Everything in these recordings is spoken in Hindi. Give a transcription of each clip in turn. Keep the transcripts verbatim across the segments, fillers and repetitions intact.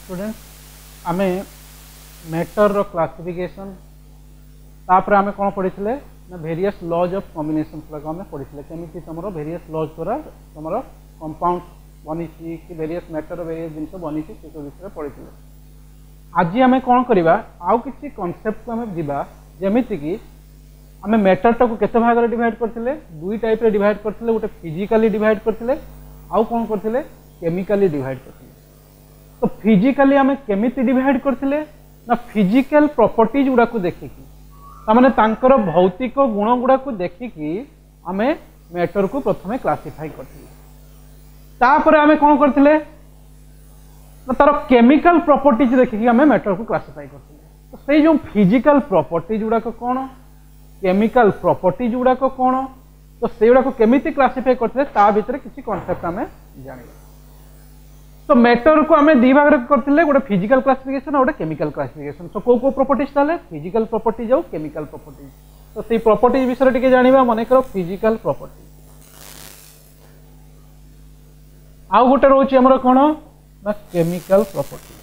स्टूडेंट आमे मैटर रो क्लासिफिकेशन तापर आमे कोन पढिथिले ना वेरियस लॉज ऑफ कॉम्बिनेशन को आमे पढिथिले केमिति तमरो वेरियस लॉज द्वारा तमरो कंपाउंड बनिछि कि वेरियस मैटर रो वेरियस जिंस बनिछि से विषय पढिथिले। आज आमे कोन करिबा आउ किछि कांसेप्ट को आमे दिबा जेमिति कि आमे मैटर टाको केते भाग रे डिवाइड करथिले दुई टाइप रे डिवाइड करथिले गोटे फिजिकली डिवाइड करथिले आउ कोन करथिले केमिकली डिवाइड करथिले। तो फिजिकली आमे केमिति डिवाइड करथिले ना फिजिकल प्रॉपर्टीज गुडा को देखिकी तामाने तांकर भौतिक गुण गुडा को देखिकी आमे मैटर को प्रथमे क्लासिफाई करथिले। तापर आमे कोन करथिले ना तार केमिकल प्रॉपर्टीज देखिकी आमे मैटर को क्लासिफाई करथिले। तो सेई जो फिजिकल प्रॉपर्टीज गुडा को कोन केमिकल प्रॉपर्टीज गुडा को कोन तो सेउडा को केमिति क्लासिफाई करथिले ता भितरे किछि कांसेप्ट आमे जानिबा। तो मैटर को आमे दी भाग करथिले गोटे फिजिकल क्लासिफिकेशन और गोटे केमिकल क्लासिफिकेशन। तो को को प्रॉपर्टीज ताले फिजिकल प्रॉपर्टीज और केमिकल प्रॉपर्टीज। तो सेई प्रॉपर्टीज विषय टिके जानिबा माने करो फिजिकल प्रॉपर्टीज आउ गोटे रोची हमर कोन ना केमिकल प्रॉपर्टीज।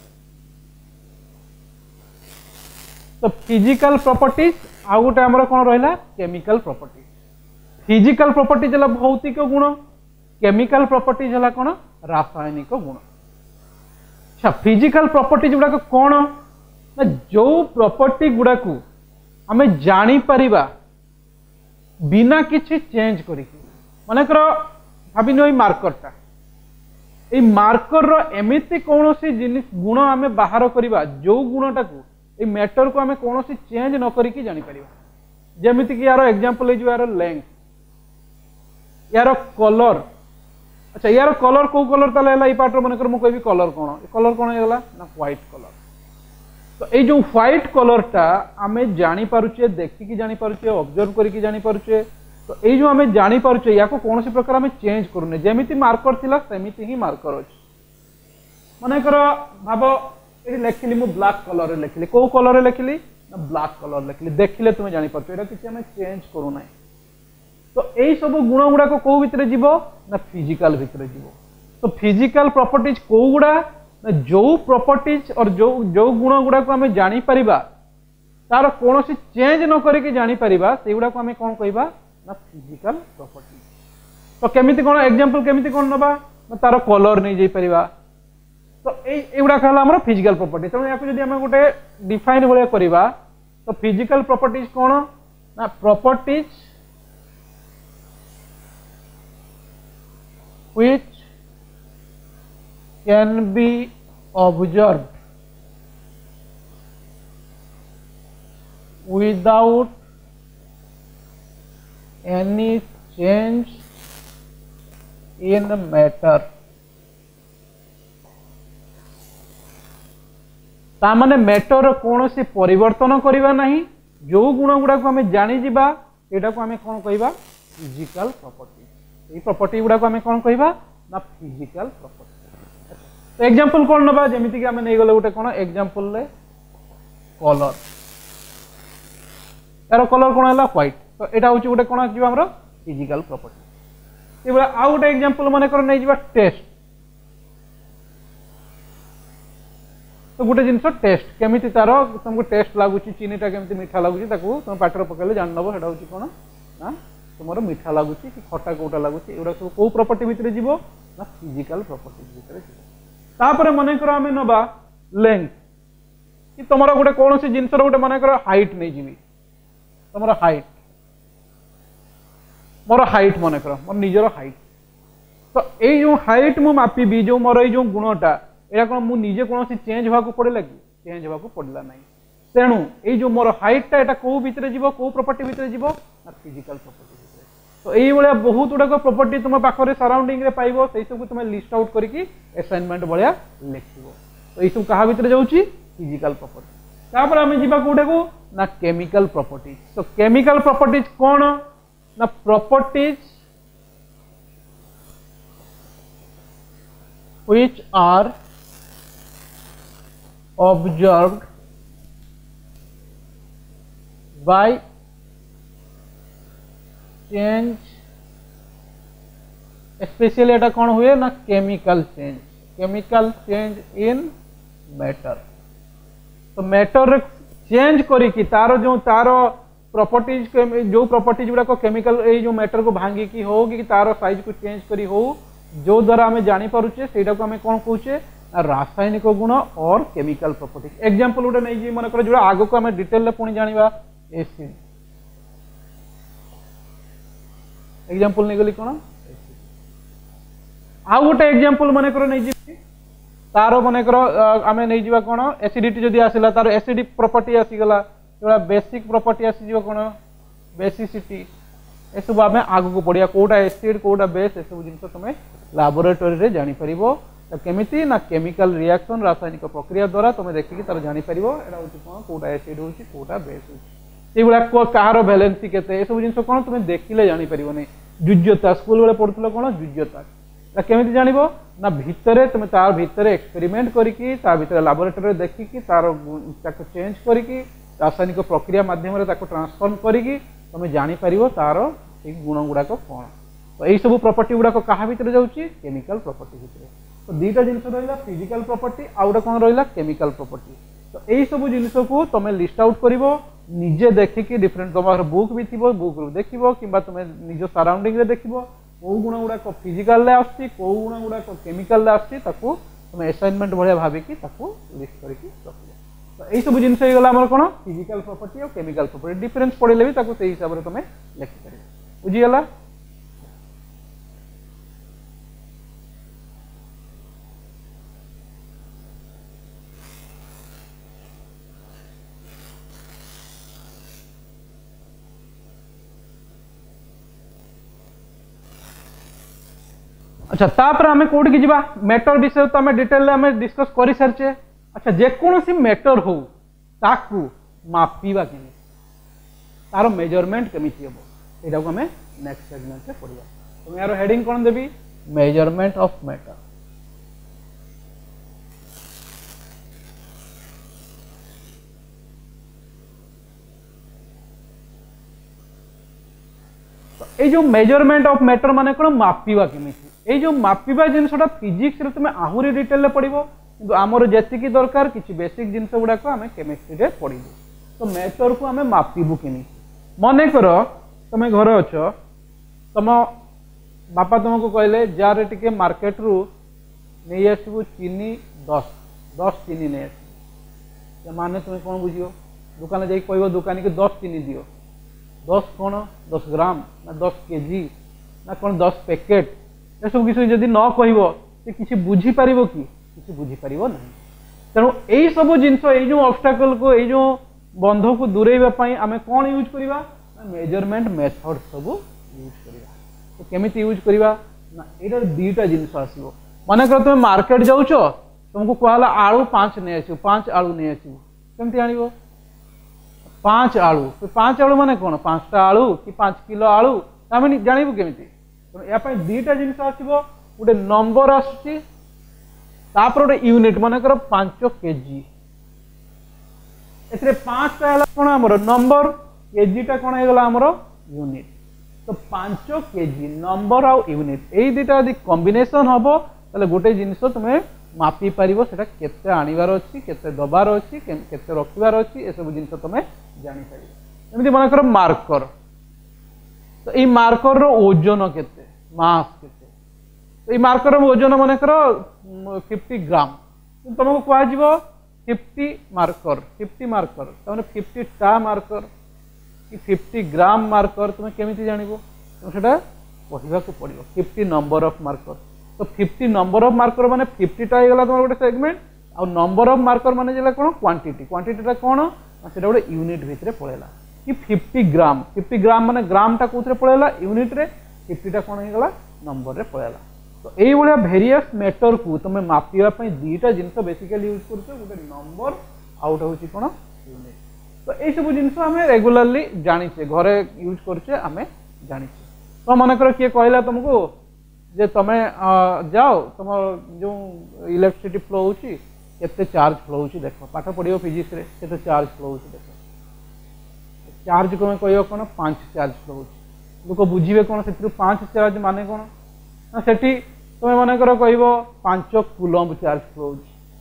तो फिजिकल प्रॉपर्टीज आउ गोटे हमर कोन रहला केमिकल प्रॉपर्टीज। फिजिकल प्रॉपर्टीज हला भौतिक गुण केमिकल प्रॉपर्टीज हला कोन रासायनिक गुण। अच्छा फिजिकल प्रॉपर्टीज गुडा को कोन ना जो प्रॉपर्टी गुडा को हमें जानी परिबा बिना किछि चेंज करिकि माने करो भाबी नई मार्करटा ए मार्कर रो एमिति कोनोसी जिनिस गुण हमें बाहर करिबा जो गुणटा को ए मैटर को हमें कोनोसी चेंज न करिकि जानि परिबा। जेमिति कि यार एग्जांपल है जो यार लेंथ यार कलर। अच्छा यार कलर को कलर ताले हला ई पार्ट मन कर मु कहबी कलर कोन कलर कोन हेला ना व्हाइट कलर। तो ए जो व्हाइट कलरटा आमे जानि पारुचे देखि कि जानि पारुचे ऑब्जर्व करि कि जानि पारुचे। तो ए जो आमे जानि पारुचे या को कोनोसी प्रकार आमे चेंज करूने जेमिति मार्कर थिला सेमिति ही मार्कर अछि। माने कर भाबो ए लेखिली मु ब्लैक कलर रे लेखिली को कलर रे लेखिली ना ब्लैक कलर लेखिली देखिले तुमे जानि पारुचे एटा किछि आमे चेंज करू नै। तो यही सब गुण गुड़ा को कौ भितर जीवो ना फिजिकल भितर जीवो। तो फिजिकल प्रॉपर्टीज को गुड़ा ना जो प्रॉपर्टीज और जो जो गुण गुड़ा को हमें जानी परिबा तार कोनोसी चेंज न करके जानी परिबा से गुड़ा को हमें कोन कहबा ना फिजिकल प्रॉपर्टीज। तो केमिति कोन एग्जांपल केमिति कोन नबा ना तार कलर नै जाई परिबा। तो ए एगुडा कहला हमर फिजिकल प्रॉपर्टी। तो या जदी हम गोटे डिफाइन भलिया करिबा तो फिजिकल प्रॉपर्टीज कोन ना properties which can be observed without any change in matter। तामाने मैटर कौन से परिवर्तन करिबा नहीं जो गुण गुडा को हमें जानी जिबा एटा को हमें कोन कहबा फिजिकल प्रॉपर्टी। ये प्रॉपर्टी गुडा को हमें कोन कहबा ना फिजिकल प्रॉपर्टी। तो एग्जांपल कोन नबा जेमिति कि हमें नै गले गोटे कोन एग्जांपल ले कलर यार कलर कोन हला व्हाइट। तो एटा होची गोटे कोन जीवा हमरो फिजिकल प्रॉपर्टी। एबा आ गोटे एग्जांपल माने कर नै जीवा टेस्ट। तो गोटे जिंस टेस्ट केमिति तार तुमको टेस्ट लागुची चीनीटा केमिति मीठा लागुची ताकू तुम पाटर पकेले जान नबो हेडा होची कोन ना तुमरो मीठा लागुची कि खट्टा कोटा लागुची एउडा सब को प्रॉपर्टी भितरे जीवो ना फिजिकल प्रॉपर्टी भितरे जीवो। तापर माने करो हमें नबा लेंथ कि तुमरो गोटे कोनोसी जिंसर गोटे माने करो हाइट नै जीवी तुमरो हाइट मोर हाइट माने करो मोर निजरो हाइट। तो ए जो हाइट मु मापी बी जो मोर ए जो गुणटा एरा कोन मु निजे कोनोसी चेंज होवा को पड़ेला कि चेंज होवा को पड़ला नै। तेणु ए जो मोर हाइटटा एटा को भितरे जीवो को प्रॉपर्टी भितरे जीवो ना फिजिकल प्रॉपर्टी। तो यही भाया बहुत गुड़ाक प्रॉपर्टी तुम पाखे सराउंडिंग रे पाइबो से सब तुम लिस्ट आउट करके असाइनमेंट भाया लिखिबो। तो ये सब कहा भितर जाउची फिजिकल प्रॉपर्टी। तापर आमे जिबा कोठे को ना केमिकल प्रॉपर्टीज। तो केमिकल प्रॉपर्टीज कोन ना properties which are observed by change specially एटा कौन हुए ना chemical change chemical change in matter. तो मैटर रे चेंज करी तार जो तार प्रॉपर्टीज जो प्रॉपर्टीज गुड़ाक केमिकल ए जो मैटर को भांगिकी हो कि तार साइज को चेंज करी हो जो द्वारा आम जानी पारुचे सेटा को आम कौन कहूचे रासायनिक गुण और केमिकल प्रॉपर्टीज। एग्जांपल गोटे नहीं मन कर जो आग को आम डिटेल पुणी जाना एसिड एग्जांपल नहीं गली कौन आउ गोटे एग्जांपल मन कर नहीं तार मन कर आम नहीं जावा कौन एसिडिटी जदि आसला तार एसिडिक प्रॉपर्टी आसीगला जो बेसिक प्रॉपर्टी आसीज कौन बेसिसिटी ए सब आम आग को पढ़िया कोटा एसिड कोटा बेस ए सब जिन तुम लैबोरेटरी रे जानी परिबो केमिति ना केमिकल रिएक्शन रासायनिक प्रक्रिया द्वारा तुम देखिकी तार जानी परिबो एटा होची कोन कोटा एसिड होची कोटा बेस होची एगुला को कहार वैलेंसी केते ए सब जिन कोन तुम देखिले जानी परिबो नै जुज्यता स्कूल बेले पढुतलो कोन जुज्यता केमिति जानिबो ना भितरे तुम तार भितरे एक्सपेरिमेंट करिकी तार भितरे लैबोरेटरी देखिकी तार ताको चेंज करिकी रासायनिक प्रक्रिया माध्यम रे ताको ट्रांसफॉर्म करिकी तुम जानी परिबो तार ठीक गुण गुड़ाक कौन। तो यही सब प्रॉपर्टी गुड़ाक क्या भितर जाऊँगी केमिकल प्रॉपर्टी भितर। तो दुईटा जिनस रहा फिजिकल प्रॉपर्टी आउ गोटे कौन रहा केमिकल प्रॉपर्टी। तो यही सब जिनस को तुम लिस्ट आउट कर निजे देखिकी डिफरेंट तुम बुक भी थी बुक देख कि तुम निज सराउंडिंग देख कौ गुण गुड़ाक फिजिकाल आसुँ कौ गुण गुड़ाक केमिकल आसुँ तुम असाइनमेंट भाया भाविकी लिस्ट करके रख। तो यही सब जिन गला कौन फिजिकल प्रॉपर्टी और केमिकल प्रॉपर्टी डिफरेंस पढ़े भी से हिसाब से तुम लिखिपार बुझीगला। अच्छा तापर आमे कोड की जीवा मैटर विषय तो आमे डिटेल आमे डिस्कस करि सारचे। अच्छा जेकोसी मैटर हो ताकू मापीबा केमि तार मेजरमेंट केमिति हेबो एटा को हमें नेक्स्ट सेगमेंट में पढ़िया। तो यार हेडिंग कौन देवी मेजरमेंट ऑफ मैटर। तो ये जो मेजरमेंट ऑफ मैटर माने कौन मापीबा केमिति ये जो मापीबा जिनसटा फिजिक्स रे तुम आहुरी डिटेल पढ़िबो किंतु आमर जेतिकी दरकार किछि बेसिक जिनस गुड़ाक आम केमिस्ट्री रे पढ़िबो। तो मैटर को आम मापिबु केमिति मने कर तुम घर अछ तुम बापा तुमको कहले जार टिके मार्केट रु नहीं आसबु चीनी दस दस चीनी नहीं आस माने तुम कौन बुझियो दुकान जाई कहबो दुकानी के दस चीनी दियो दस कौन दस ग्राम ना दस केजी ना कौन दस पैकेट ये सब किसी जदि न कहबो से किसी बुझी पारिबो कि किसी बुझी पारिबो नहीं। तेणु यही सब जिनस ये जो ऑब्स्टेकल को ये जो बंध को दूरेबा पई आमे कौन यूज करिबा मेजरमेंट मेथड सब यूज करिबा। तो केमिति यूज करिबा ना एटा दुईटा जिनस आसीबो माने कर तुम मार्केट जाउछ तुमको कहला आलू पांच नहीं आसीबो पांच आलू नहीं आसीबो केमिति आनिबो पांच आलू तो पांच आलू माने कौन पांचटा आलू कि पांच किलो आलू आमे जानिबो केमिति। या दुईटा जिनस आसीबो गोटे नंबर आसुची तापर गोटे यूनिट मन कर पांच केजी एथरे पांचटा है कौन आमर नंबर केजीटा कौन है आमर यूनिट। तो पांच केजी नंबर आउ यूनिट यही दुईटा यदि कॉम्बिनेशन हम ताले गोटे जिनस तुम्हें मापी पारिबो सेटा केते आनिबार अछि केते दबार अछि केते रखिबार अछि ए सब जिनस तुम्हें जानि पारिबो। एमिति मन कर मार्कर तो ये मार्कर रो ओजन केते मास केते तो ये मार्कर रो ओजन मन कर फिफ्टी ग्राम तुमको कह जीवो फिफ्टी मार्कर फिफ्टी मार्कर तमने फिफ्टी टा मार्कर कि फिफ्टी ग्राम मार्कर तुम केमिति जानिबो तुम सेटा पढ़िबा को पड़िबो फिफ्टी नंबर ऑफ मार्कर। तो फिफ्टी नंबर ऑफ मार्कर माने फिफ्टी टा हेगला तुम गोटे सेगमेंट आ नंबर ऑफ मार्कर माने जेला कोन क्वांटिटी क्वांटिटीटा कोन सेटा गोटे यूनिट भितरे पळेला कि फिफ्टी ग्राम फिफ्टी ग्राम माने ग्रामटा कोथरे पळेला यूनिट रे फिफ्टी टा कोन हेगला नंबर रे पळेला। तो यही भाया भेरियस मैटर को तुम मापिया दुईटा जिनस बेसिकली यूज कर गोटे नंबर आउट हूँ कौन यूनिट। तो यही सब जिनस आम रेगुलाली जाचे घरे यूज करचे आम जाचे। तो मन कर किए कहला तुमको जे तुम जाओ तुम जो इलेक्ट्रिसिटी फ्लो होची केते चार्ज फ्लो होची देख पाठ पढ़ो फिजिक्स रे केते चार्ज फ्लो होची देख चार्ज को कह कौन पांच चार्ज फ्लो होची लोक बुझे कौन से पांच चार्ज माने कौन सेठी तुम मन कर कह पांच कूलम्ब चार्ज फ्लो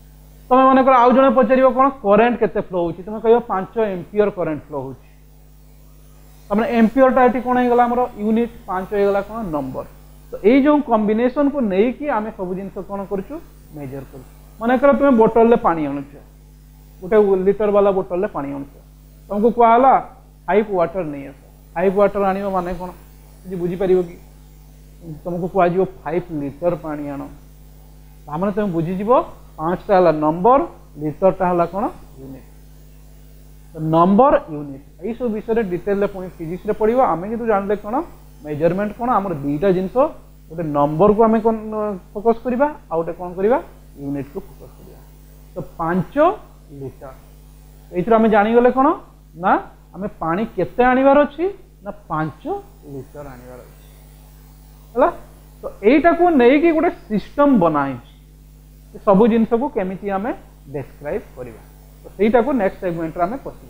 तुम मन आउ जड़े पचार कौन करेन्ट केते फ्लो होची तुम कह पांच एम्पियर करेन्ट फ्लो होची तमने एम्पियर टा कौन हो गला हमर यूनिट पांच हो गला कौन नंबर तो ये जो कॉम्बिनेशन को नहीं कि आमे सब जिन कौन करछु मेजर कर मन कर तुम बोतल ले पानी आणुछ गोटे लिटर वाला बोतल ले पानी आणुछ तुमको कहला पाइप वाटर नहीं आस पाइप वाटर आनियो माने कौन जी बुझी परिबो कि तुमको कह जो फाइव लिटर पानी आण तामने तुम बुझी जीवो पांचटा हला नंबर लिटरटा हला कौन यूनिट नंबर यूनिट यही सब विषय डिटेल पुणी फिजिक्स रे पढ़िबा आमे किंतु जानले कौन मेजरमेंट कौन आमर दुईटा जिनस गोटे नंबर को आमे कौन फोकस करबा आ गोटे कौन करबा यूनिट को फोकस करबा तो पांच लिटर एथरा आमे जानि गले कौन ना आमे पानी केते आनिबार अछि ना पांच लिटर आनिबार अछि हला तो एटा को नै कि गोटे सिस्टम बनाई सबु जिनस को केमिति आमे डिस्क्राइब करबा तो सेटा को नेक्स्ट सेगमेंट रे आमे पसिबा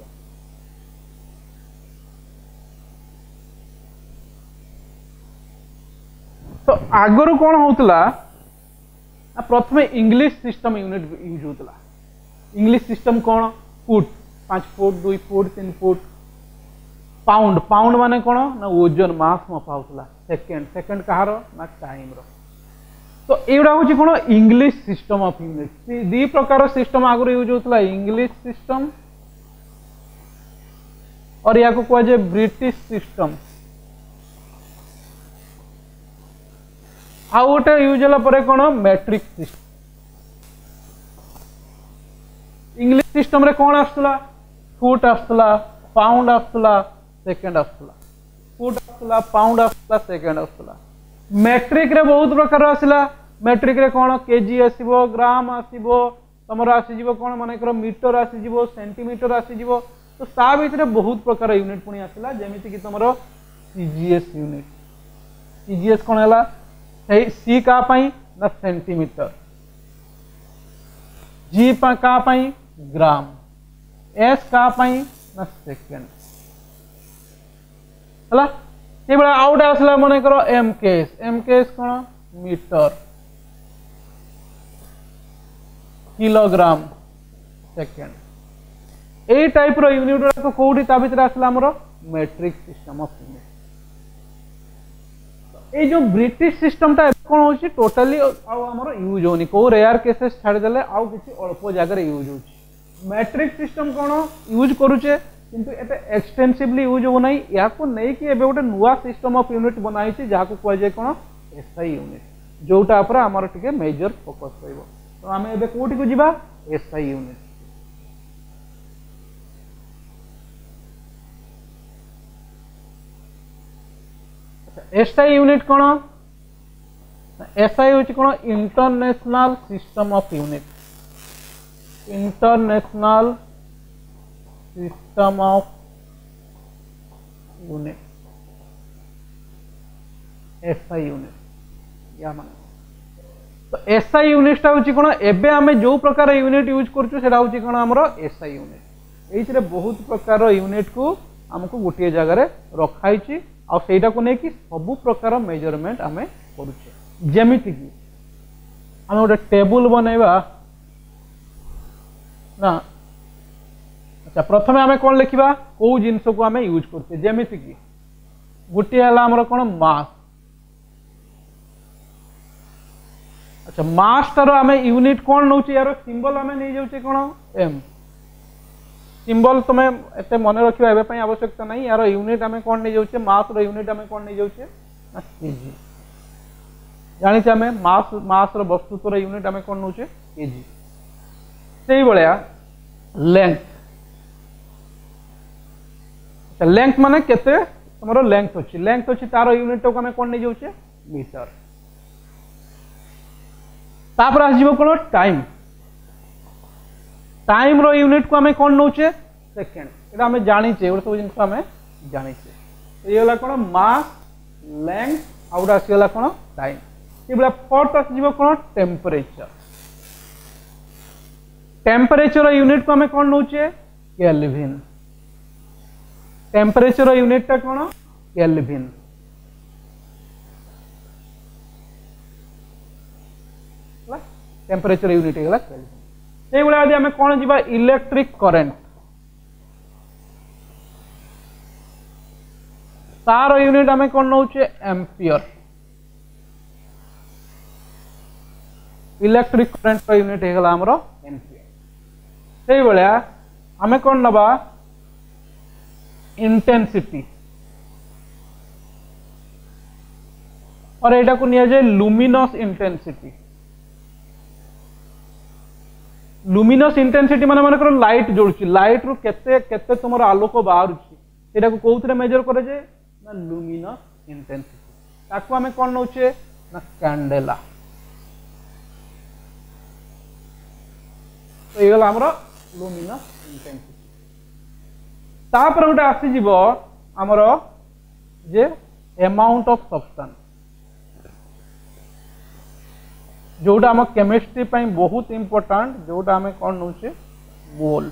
तो आगरु कौन होतला प्रथम इंग्लिश सिस्टम यूनिट यूज होतला इंग्लिश सिस्टम कौन फुट पांच फुट दुई फुट तीन फुट पाउंड पाउंड माने कौन ना ओजन मास मपा होतला सेकंड सेकंड कहार ना टाइम रो तो एगुड़ा हूँ कौन इंग्लिश सिस्टम ऑफ यूनिट दी प्रकार सिस्टम आगु यूज होता इंग्लिश सिस्टम और या को कह जाए ब्रिटिश सिस्टम आउ गोटे यूज होला कौन मैट्रिक सिस्टम इंग्लिश सिस्टम रे कौन आसला फुट आसला पाउंड आसला सेकंड आसला फुट आसला पाउंड आसला सेकंड आसला मैट्रिक रे बहुत प्रकार आसला मैट्रिक रे कौन केजी आसीबो ग्राम आसीबो तमर आसीजिवो कौन माने कर मीटर आसीजिवो सेंटीमीटर आसीजिवो तो ता भीतर बहुत प्रकार यूनिट पुणी आसला जेमिति कि तमर सीजीएस यूनिट सीजीएस कौन हला सी का पाई ना सेंटीमीटर जी पा का पाई ग्राम एस का पाई ना सेकंड हला ये बड़ा आउट आसला मन करो एम केस एम केस कौन मीटर किलोग्राम सेकंड ए टाइप रो यूनिट को कोडी ता भीतर आसला हमरो मैट्रिक सिस्टम ऑफ यूनिट ए जो ब्रिटिश सिस्टम ता कोन होची टोटली हमरो यूज होनी को रेयर केसेस छाड़ देले आउ किछि अल्प जगह रे यूज होची मैट्रिक सिस्टम कोन यूज करूचे किंतु एते एक्सटेंसिवली यूज हो नहीं या को नहीं कि एबे गोटे नुआ सिस्टम ऑफ यूनिट बनाई छी जहा को कह जाय कोन एसआई यूनिट जोटा पर हमर टिके मेजर फोकस होइबो तो हमें एबे कोठी को जिबा एसआई यूनिट अच्छा एसआई यूनिट कोन एसआई होची कोन international system of unit international system of unit SI unit या माने तो एसआई यूनिट होची कोन एबे हमें जो प्रकार यूनिट यूज करछु सेटा होची कोन हमरो एसआई यूनिट एइथरे बहुत प्रकार यूनिट को हमको गोटे जगह रे रखाई छी आ सेटा को नै कि सब प्रकार मेजरमेंट हमें करूछे जेमिति कि हम गोटे टेबल बनैबा ना अच्छा प्रथमे आमे कोन लिखिबा को जिंस को आमे यूज करते जेमिति कि गोटे हला हमर कोन मास अच्छा मास तार आमे यूनिट कोन नउची यार सिंबल आमे नै जाउचे कोन एम सिंबल तमे एते मन रखिबा एबे पई आवश्यकता नै यार यूनिट आमे कोन नै जाउचे मास रो यूनिट आमे कोन नै जाउचे केजी जानि छ आमे मास मास रो वस्तु रो यूनिट आमे कोन नउचे केजी सेही बळया लेंथ अच्छा लेंथ माने केते हमरो लेंथ अछि लेंथ अछि तार यूनिट को आमे कोन नै जाउचे मीटर तापर आसीबो कोन टाइम टाइम रो यूनिट को हमें कोन नउचे सेकंड एटा हमें जानि छे और सब जिंस हमें जानि छे तो ये वाला कोन मास लेंथ आउट आसीला कोन टाइम ये वाला फोर्थ आसीबो कोन टेंपरेचर टेंपरेचर यूनिट को हमें कोन नउचे केल्विन टेंपरेचर यूनिट टा कोन केल्विन टेंपरेचर यूनिट है केल्विन से यदि आम कौन जी इलेक्ट्रिक करेंट तार यूनिट आम कौन नौचे एम्पियर इलेक्ट्रिक करेंट यूनिट होगा आमर एम्पियर से भाया आम कौन नवा इंटेंसिटी और एटा को निया जाए लुमिनस इंटेंसिटी लुमिनस इंटेंसिटी माने माने करो लाइट जोड़ुची लाइट रु केते केते तुमर आलोक बाहरुची एटा को कोउथरे मेजर करे जे ना लुमिनस इंटेंसिटी ताको हमें कोन नउचे ना कैंडेला तो ये गला हमरो लुमिनस इंटेंसिटी तापर गोटे आसी जीवो हमरो जे अमाउंट ऑफ सब्सटेंस जोटा आम केमिस्ट्री पाई बहुत इंपोर्टेंट जोटा आम कौन नौचे मोल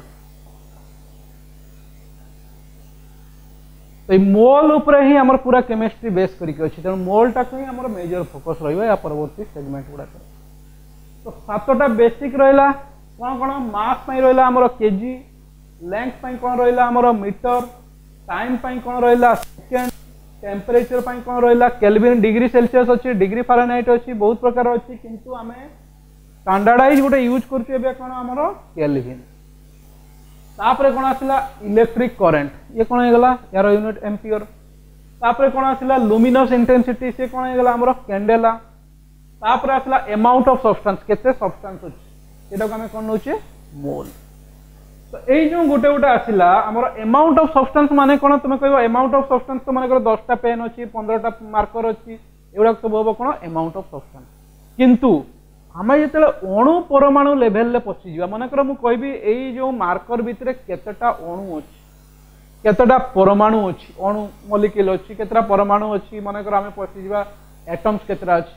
तो मोल उपरे ही हमर पूरा केमिस्ट्री बेस करके अछि त मोल टा को ही हमर मेजर फोकस रहइबा या परवर्ती सेगमेंट गुडा कर तो सातटा बेसिक रहला कोन कोन मास पाई रहला हमर केजी लेंथ पाई कोन रहला हमर मीटर टाइम पाई कोन रहला सेकंड टेम्परेचर पाई कोन रहला केल्विन डिग्री सेल्सियस अछि डिग्री फारेनहाइट अछि बहुत प्रकार अछि किंतु हमें स्टैंडर्डाइज गोटे यूज करछु एबे कोन हमरो केल्विन तापरे कोन आसिला इलेक्ट्रिक करंट ये कोन हेगला यार यूनिट एम्पियर तापरे कोन आसिला लुमिनस इंटेंसिटी से कोन हेगला हमरो कैंडेला तापरे आसिला अमाउंट ऑफ सब्सटेंस केते सब्सटेंस अछि एटा को हमें कोन नउचे मोल तो यही जो गोटे गोटे आसला आमर अमाउंट ऑफ सब्सटेंस माने कोन तुम कहबो अमाउंट ऑफ सब्सटेंस तो माने दस टा पेन अछि पंद्रह टा मार्कर अछि एवडा सब होबो कोन अमाउंट ऑफ सब्सटेंस किंतु हमें जेतले अणु परमाणु लेवल ले पछी जीवा माने कर मु कहबी एई जो मार्कर भितरे केतेटा अणु अछि केतेटा परमाणु अछि अणु मॉलिक्यूल अछि केतेटा परमाणु अछि माने कर हमें पछी जीवा एटम्स केतेटा अछि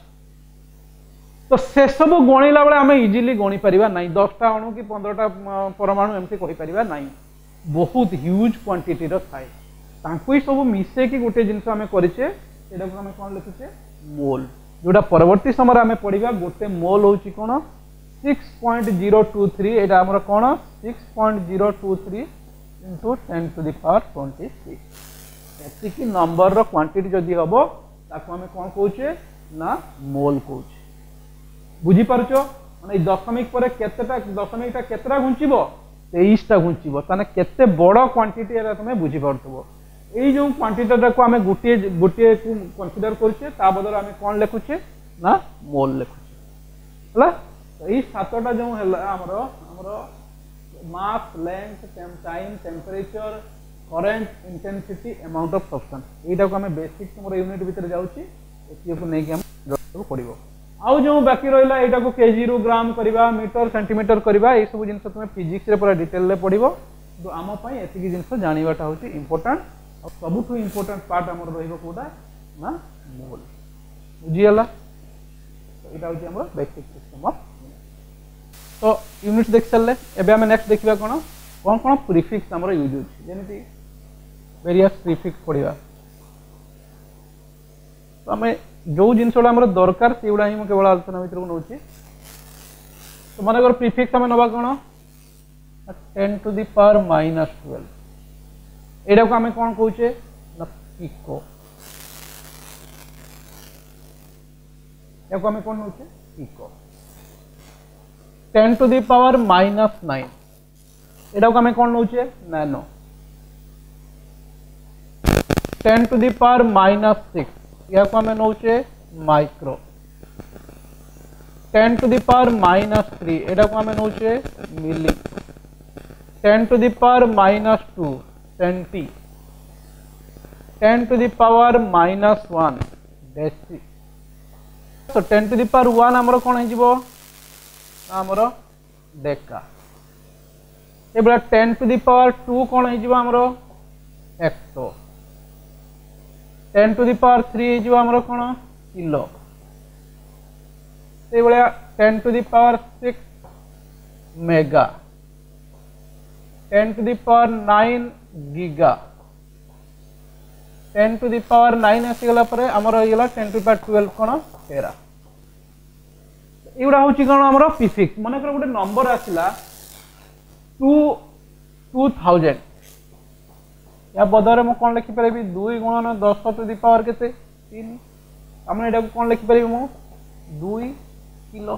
तो से सब गणिला बेले आम इजिली गणी पारिबा नहीं दसटा अणु कि पंद्रहटा परमाणु एमती कहि पारिबा नहीं बहुत ह्यूज क्वांटिटी रो थाए तांको ही सब मिसे कि गोटे जिंस आम करिचे एटा को हम कोन लिखुचे मोल जोटा परवर्ती समय आम पढ़िबा गोटे मोल होची कोन six point zero two three एटा हमर कोन six point zero two three into ten to the power twenty six एति कि नंबर रो क्वांटिटी जदी हबो ताको हम कोन कहूचे ना मोल कहूचे बुझी पारछो माने दशमिक पर केतेटा दशमिकटा केतेटा घुंचीबो तेईस टा घुंचीबो ताने केते बड़ क्वांटिटी एरा तुमे बुझी पारथबो एई जो क्वांटिटीटा को हमें गुटिए गुटिए को कंसीडर करछे ता बदल हमें कोन लेखुछे ना मोल लेखुछे हला तो एई सातटा जो हला हमरो हमरो mass length time temperature current intensity amount of substance एटा को हमें बेसिक हमरो यूनिट भीतर जाउची एती को नै कि हम पढिबो आउ जो बाकी रहा यहाँ को केजी रु ग्राम करवा मीटर सेंटीमीटर करवा ये सब जिन तुम फिजिक्स रे पूरा डिटेल रे पढ़िबो तो आम पई एतिकी जिंस जानिबाटा होची इंपोर्टेंट और सबुठु इंपोर्टेंट पार्ट हमर रहइबो कोडा ना मोल बुझियला तो एटा होची हमर बेसिक सिस्टम ऑफ तो यूनिट देख चलले एबे हम नेक्स्ट देखिबा कोन कोन कोन प्रीफिक्स हमर यूज होची जेमिति वेरियस प्रीफिक्स पढ़िबा तो हमें जो जिनसोडा हमर दरकार सेउडा ही म केवल आलोचना भीतर को नउची तो माने अगर प्रीफिक्स हमें नबा कोन ten to the power minus twelve एडा को हमें कोन कहूचे ना पिको याको हमें कोन नउचे pico ten to the power minus nine एडा को हमें कोन नउचे nano ten to the power minus six या को हमें नौचे micro ten to the power minus three एटा को हमें नौचे milli ten to the power minus two centi ten to the power minus one deci तो ten to the power one हमरो कोन हे जिवो हमरो डेका एबला ten to the power two कोन हे जिवो हमरो hecto ten to the power three जो हमरो कोन किलो से बळिया ten to the power six mega ten to the power nine giga ten to the power nine आसी गला परे हमरो हो गेला ten to the power twelve कोन टेरा एउडा होची कोन हमरो प्रीफिक्स माने कर गोटे नंबर आसिला टू टू थाउजेंड या बदले मु कौन लिखिपारि दुई गुणन दस टू दी पावर केते तीन आम एटा कौन लिखिपारि मु दुई किलो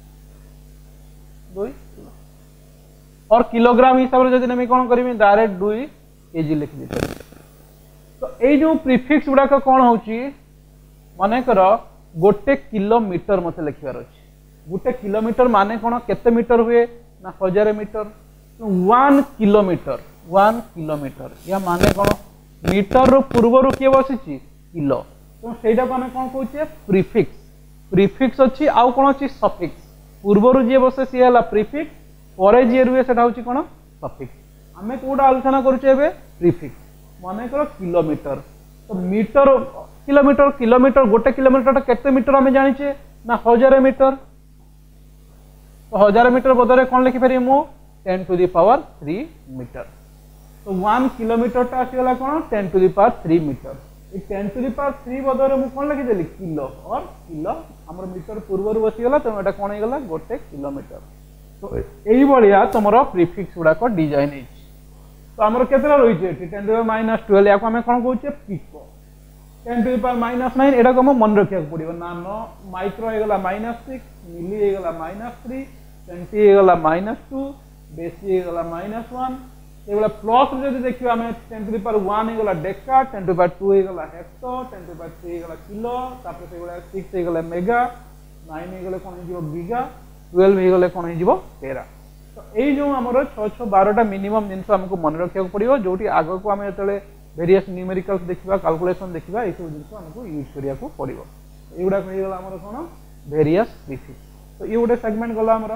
दुई किलो और किलोग्राम हिसाब से जब कौन करी डायरेक्ट दुई केजी लिखि दी तो ये जो प्रिफिक्स गुड़ाक कौन होची मानेकर गोटे किलोमीटर मत लिखार अच्छे गोटे किलोमीटर माने कौन केते मीटर हुए ना हजार metre one kilometre one kilometre या माने कौन मीटर पूर्वर किए बसी किलो तो सहीटा को आम कौन कहे प्रिफिक्स प्रिफिक्स अच्छी आउ कौन अच्छी सफिक्स पूर्वर जी बसे सी है प्रिफिक्स पर जी रुए से कौन सफिक्स आम कौटा आलोचना करुचे प्रिफिक्स माने करो किलोमीटर तो मीटर किलोमीटर किलोमीटर गोटे किलोमीटर केते मीटर आम जाने ना हजार मीटर तो हजार मीटर बदले कौन लिखिपारि मु ten to the power three metre तो वन किलोमीटर टा आसीगला कौन ten to the power three metre ये ten to the power three बदले मु कौन लिखिदेली किलो और किलो आमर मीटर पूर्वर बसीगला तो एटा कौन होगला गोटे किलोमीटर तो यही भाया तुम प्रिफिक्स गुड़ाक डिजाइन है तो आमर केतला रही है ten to the power minus twelve या आम कौन कहे pico ten to the power minus nine एटा को मन रखा पड़ो नानो माइक्रो होगला माइनस सिक्स मिली होगला माइनस थ्री ट्वेंटी होगला माइनस टू बेसी होगला माइनस वन ये प्लस जब देखिए आम ten to the power one होगला deca ten to the power two होगला hecto ten to the power three होगला किलो तापर सिक्स होगला मेगा नाइन होगले कौन हो बिगा ट्वेल्व होगले कौन हो टेरा तो यही जो आम छः छः बारटा मिनिमम जिन आमको मन रखा पड़ो जो आग को आम जो वेरियस न्यूमेरिकल्स देखा कैलकुलेशन देखा यू जिन आमको यूज करा पड़ो युवाक होगा आम कौन वेरियस प्रिफिक्स तो ये गोटे सेगमेंट गला आमर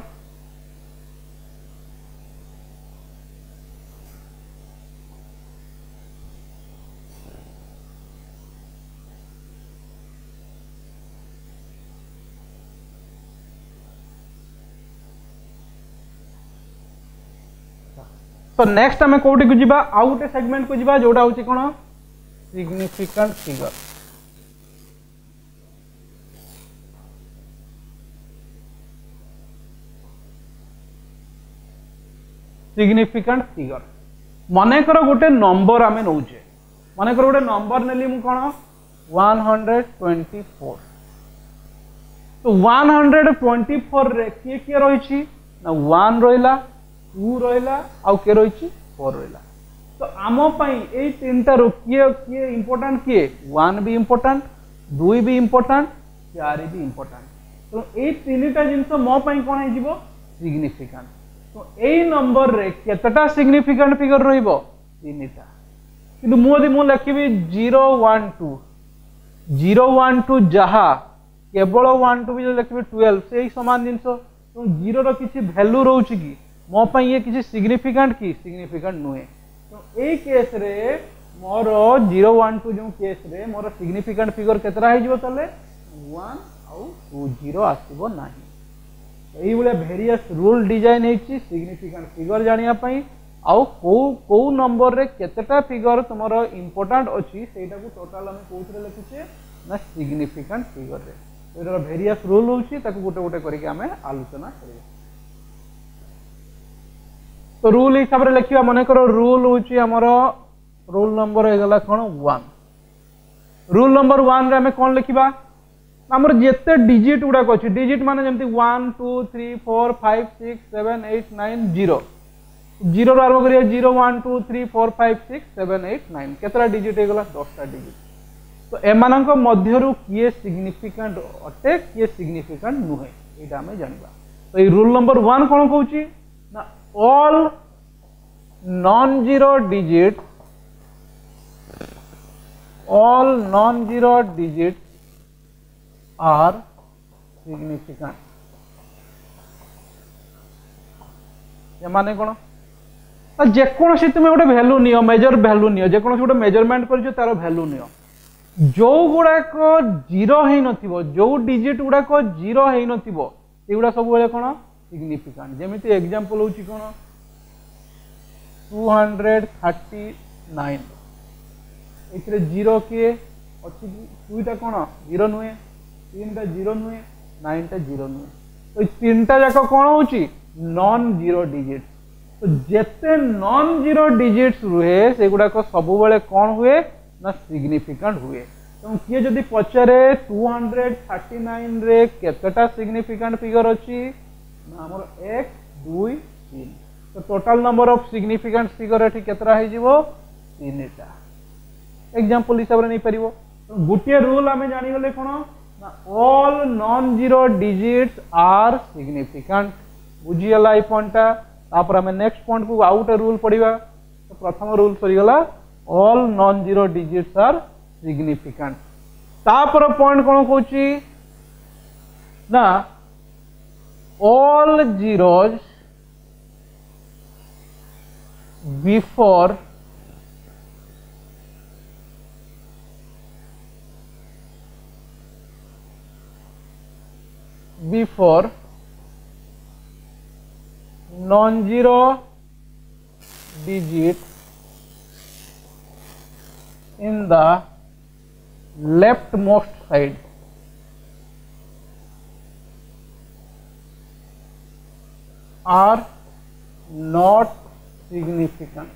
तो नेक्स्ट आम कौटी को जीवा आउ गोटे सेगमेंट को जीवा जोटा हूँ कौन सिग्निफिकेंट फिगर सिग्निफिकेंट फिगर मनेकर गोटे नंबर आम नौचे मनेकर गोटे नंबर नेली मु कौन वन हंड्रेड ट्वेंटी फोर तो वन हंड्रेड ट्वेंटी फोर रे किए किए रही ना वन रहा टू रहा आउ किए रही फोर रहा तो आम ये तीन टारू किए किए इंपोर्टाट किए वन भी इंपोर्टाट दुई भी इंपोर्टाट चार भी इंपोर्टाट तो ये तीन टा जिन मो कौन हो सिग्निफिकेंट तो यही नंबर रे केतटा सिग्निफिकेंट फिगर रहिबो तीनटा किंतु मु यदि मु लिखिबी zero one two zero one two जहा केवल वन टू भी लिखिबी ट्वेल्व से समान जिनस तो जीरो रो किछि वैल्यू रहउछि कि मो पई ये किछि सिग्निफिकेंट की सिग्निफिकेंट नुहे तो ए केस रे मोर जीरो वन टू जो केस रे मोर सिग्निफिकेंट फिगर केतरा हे जिवो तले वन आउ टू जीरो आसीबो नाही यही भाया भेरियस रूल डिजाइन होती सिग्निफिकेंट फिगर जानिया पई आउ को को नंबर रे केतेटा फिगर तुमर इंपोर्टेंट अछि सेटा को टोटल हम कोथरे लिखुचे ना सिग्निफिकेंट फिगर रे एटार भेरियस रूल होची ताको गोटे गोटे करके हमें आलोचना करिया तो रूल हिसाब रे लिखिया माने करो रूल होची हमर रूल नंबर हे गला कोन वन रूल नंबर वन रे हमें कोन लिखिबा आमर जिते डिजिट गुड़ाक अच्छी डिजिट माने जमती one two three four five six seven eight nine zero zero आरंभ करिए zero one two three four five six seven eight nine केतरा डिजिट होगला दसटा डिजिट तो एमानक मध्यरु किए सिग्निफिकेंट अटे किए सिग्निफिकेंट नुहे एटा हमें जानबा तो ये रूल नंबर वन कौन कहूची ना all non zero digit all non zero digit are significant या माने कोन जेकोसी तुम गोटे भैल्यू नियो मेजर भैल्यू नियो जेकोसी गोटे मेजरमेंट कर तार भैल्यू नियो जो गुड़ाक जीरो है नथिबो जो डिजिट गुड़ाक जीरो है नथिबो एगुडा सब बेले कोन सिग्निफिकेंट जेमिति एग्जांपल होची कोन टू हंड्रेड थर्टी नाइन एथरे जीरो के अछि दुईटा कोन जीरो नुए तीन टा जीरो नुए नाइन टा जीरो नुए तो तीन टा जाक कौन होची नॉन जीरो डिजिट तो जेते नॉन जीरो डिजिट्स रुहे से गुडा को सब बेले कौन हुए ना सिग्निफिकेंट हुए। तो किए जदि पचारे टू थर्टी नाइन रे केतेटा सिग्निफिकेंट फिगर अछि ना हमर एक दुई तीन। तो total number of significant figure एठी केतरा हे जिवो तीनटा। एग्जांपल हिसाब रे नै परिबो। तो गुटिए रूल आमे जानि गले कोन ना all non zero digits are significant. बुझी गला ई पॉइंटटा। तापर हमें नेक्स्ट पॉइंट को आउट रूल पढ़िबा। तो प्रथम रूल सरी गला all non zero digits are significant. तापर पॉइंट कोन कहूची ना all zeros before before non-zero digit in the leftmost side are not significant।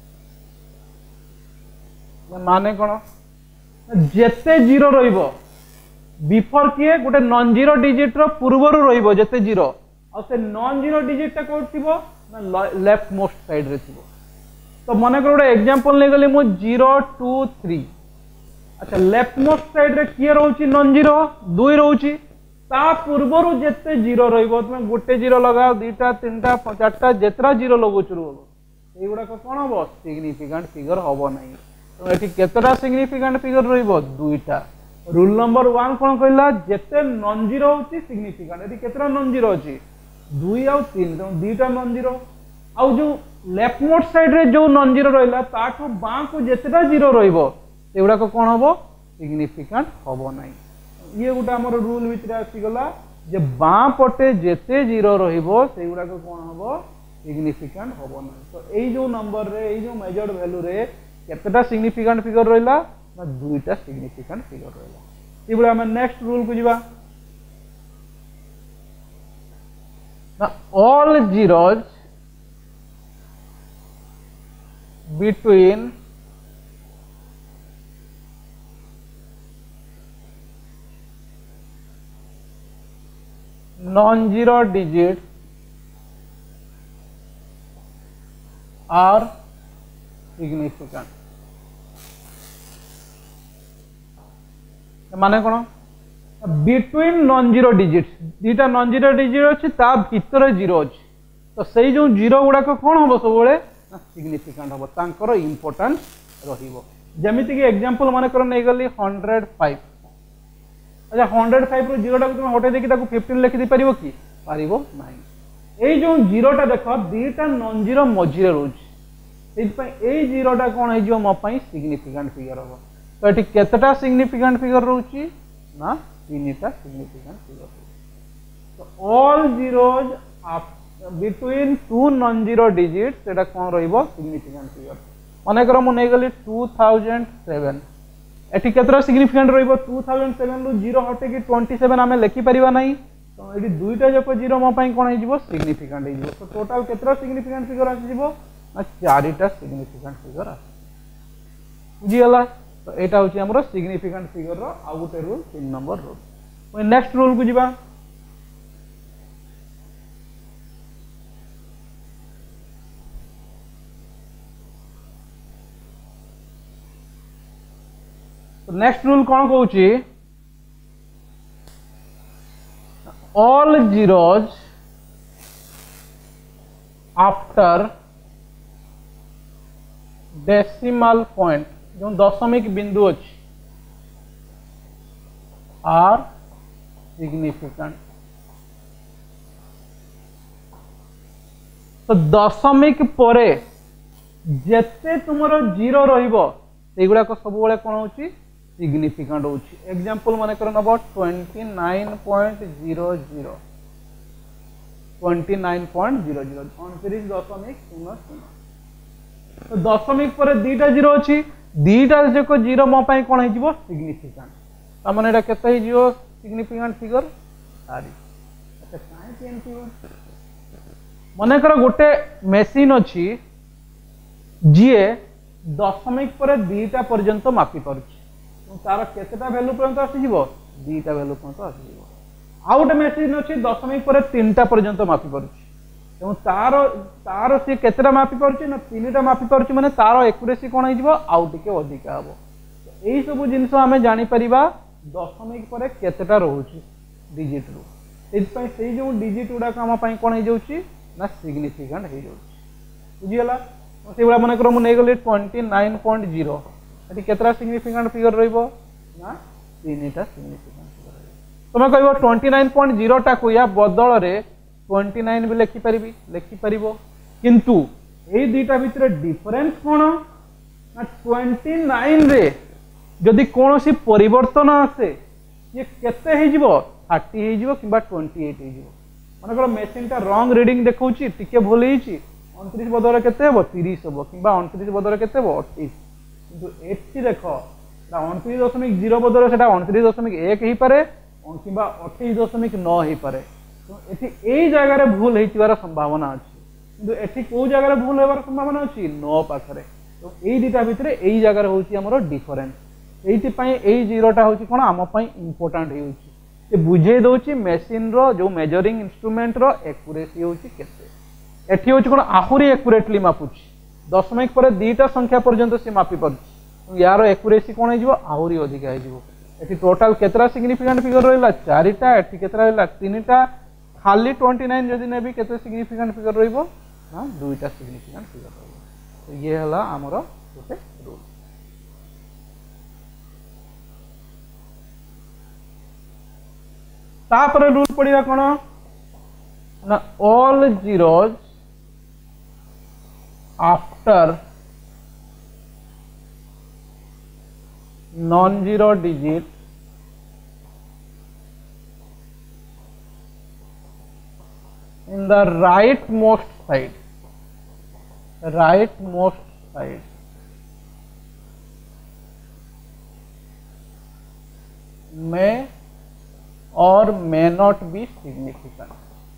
माने कौन जेते जीरो रहिबो बिफोर किए गोटे नॉन जीरो डिजिट रो पूर्वरु रहिबो जेते जीरो और से नॉन जीरो डिजिट टा कोड थिबो ना लेफ्ट मोस्ट साइड रे थिबो। तो मन कर गोटे एग्जांपल ले गली मु जीरो टू थ्री। अच्छा लेफ्ट मोस्ट साइड रे किए रहउची नॉन जीरो दुई रहउची ता पूर्वरु जेते जीरो रहिबो तुम गोटे जीरो लगाओ दुईटा तीनटा चारटा जेतरा जीरो लगोचुरु हो एगुडा को कोन हो सिग्निफिकेंट फिगर होबो नाही। तो एठी केतरा सिग्निफिकेंट फिगर रहिबो दुईटा। रूल नंबर वन कोन कहला जेते नॉन जीरो होची सिग्निफिकेंट। एठी केतरा नॉन जीरो होची दुई आउ तीन तो दुईटा नॉन जीरो आउ जो लेफ्ट मोस्ट साइड रे जो नॉन जीरो रहिला ताठो बां को जेतेटा जीरो रहिबो एगुडा को कोन होबो सिग्निफिकेंट होबो नाही। ये गुटा हमर रूल भितरे आसी गला जे बां पटे जेते जीरो रहिबो सेगुडा को कोन होबो सिग्निफिकेंट होबो नाही। तो एई जो नंबर रे एई जो मेजर्ड वैल्यू रे केतेटा सिग्निफिकेंट फिगर रहिला ना दुईटा सिग्निफिकेंट फिगर रहिला। एबुला हम नेक्स्ट रूल को जिबा ना all zeros between non-zero digits are significant। माने कोन बिटवीन नॉन जीरो डिजिट्स दीटा नॉन जीरो डिजिट अच्छी ता भीतर जीरो अच्छी तो सही जो जीरो गुड़ा कौन हम सब ना सिग्निफिकेंट हम तांकर इंपोर्टेंस रहिबो। जेमिति कि एग्जांपल माने कर नै गली हंड्रेड फाइव। अच्छा हंड्रेड फाइव रो जीरो टा तुम हटे देखि ताको फिफ्टीन लिखि दे परिबो कि पारिबो नाही। एई जो जीरो टा देखो दीटा नॉन जीरो मझिरे रोज एई एई जीरो टा कोन हे जो म पई सिग्निफिकेंट फिगर हो। तो एठी केतटा सिग्निफिकेंट फिगर रहउची ना तीनटा सिग्निफिकेंट फिगर। तो all zeros between two non zero digits सेटा कोन रहिबो सिग्निफिकेंट फिगर। माने कर मु नै गली टू थाउजेंड सेवन एठी केतरा सिग्निफिकेंट रहिबो टू थाउजेंड सेवन रो जीरो हटे कि ट्वेंटी सेवन आमे लिखि परिबा नै। तो एठी दुईटा जको जीरो म पई कोन हे जिवो सिग्निफिकेंट हे जिवो। तो टोटल केतरा सिग्निफिकेंट फिगर आसी जिवो ना चारिटा सिग्निफिकेंट फिगर आसी। बुझी गला। तो एटा होची हमरो सिग्निफिकेंट फिगर रो आ गुटे रूल तीन नंबर रूल। ओय नेक्स्ट रूल को जिबा तो नेक्स्ट रूल कोन कहूची all zeros after decimal point जो दशमिक बिंदु अच्छी आर सिग्निफिकेंट। तो दशमिक परे जेते तुमरो जीरो रहिबो सेगुडा को सब बेले कोन होची सिग्निफिकेंट होची। एग्जांपल माने कर नबो twenty nine point zero zero twenty nine point zero zero उनतीस दशमिक शून्य शून्य। तो दशमिक परे दीटा जीरो अछि दीटा जको जीरो म पई कोन हे जिवो सिग्निफिकेंट। त माने एटा केते हे जिवो सिग्निफिकेंट फिगर सारी। अच्छा काहे केन फिगर मनकर गोटे मेसीन अच्छी जी दशमिक पर दीटा पर्यंत मापी पार्टी तार केतेटा भैल्यू पर्यंत आसीज दीटा भैल्यू पर्यंत आसीज आउ गोटे मेसीन अच्छी दशमिक पर तीन टा पर्यंत मापी पार्टी तेणु तार तार सी केतेटा मापी पार्टी ना तीन टा मापी पार्टी माने तार एक्यूरेसी कौन हो आउ टिके अधिका हम यही सब जिनस आम जापर दशमिक पर केतेटा रोचे डिजिट रू से जो डिजिट गुड़ाक आम कौन हो ना सिग्निफिकेंट हो बुझीगला से भाई मनकर मुझे गली ट्वेंटी नाइन पॉइंट जीरो ये केतटा सिग्निफिकेंट फिगर रहा तीन टा सिग्निफिकेंट फिगर तुम कह ट्वेंटी नाइन पॉइंट जीरो टाक या बदल में ट्वेंटी नाइन भी लिखिपारि लिखिपार किंतु ये दुईटा भितर डिफरेंस कौन ना ट्वेंटी नाइन रे जदि कौन सी परिवर्तन आसे ये केते हो थर्टी हो कि ट्वेंटी एट हो मनकर मेसीन टा रंग रिडिंग देखा टिके भूल उनतीस बदल के तीस हम कि उनतीस बदल के अठाईस कि एटी देख उनतीस दशमिक जीरो बदल से उनतीस दशमिक एक हो पाए कि अठाईस दशमिक नौ हो पाए तो ये जगार भूल हो संभावना अच्छी कि कौ जगार भूल होबार संभावना अच्छी नौ पाखे तो यही दुटा भितर यही जगार हूँ डिफरेन्स यही जीरोटा हूँ कौन आम इम्पोर्टाट हो बुझे दौर मेसीन रो मेजरिंग इंस्ट्रूमेंट रो एक्यूरेसी हूँ केते एठी हूँ कौन आहुरी एक्यूरेटली मापुची दशमिक पर दीटा संख्या पर्यंत सी मापी पार्टी यार एक्यूरेसी कौन हो आहुरी अधिका हो टोटाल केतरा सिग्निफिकेंट फिगर रहा चारिटा एठी केतरा रहा तीन टा खाली ट्वेंटी नाइन जदि नेबी केते सिग्निफिकेंट फिगर रहिबो ना दुईटा सिग्निफिकेंट फिगर रहिबो तो ये हला हमरो गोटे रूल तापर रूल पड़िया कोन ना all zeros after non zero digit in the rightmost side, rightmost side may or may not be significant.